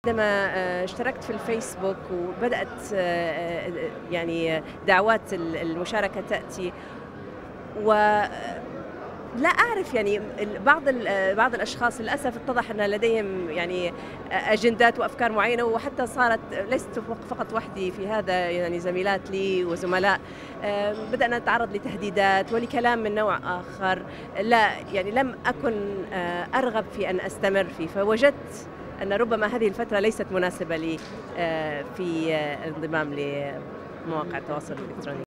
عندما اشتركت في الفيسبوك وبدأت يعني دعوات المشاركة تأتي، لا أعرف يعني بعض الأشخاص للأسف اتضح أن لديهم يعني أجندات وأفكار معينة، وحتى صارت لست فقط وحدي في هذا، يعني زميلات لي وزملاء بدأنا نتعرض لتهديدات ولكلام من نوع آخر. لا يعني لم أكن أرغب في أن أستمر فيه، فوجدت أن ربما هذه الفترة ليست مناسبة لي في الانضمام لمواقع التواصل الإلكتروني.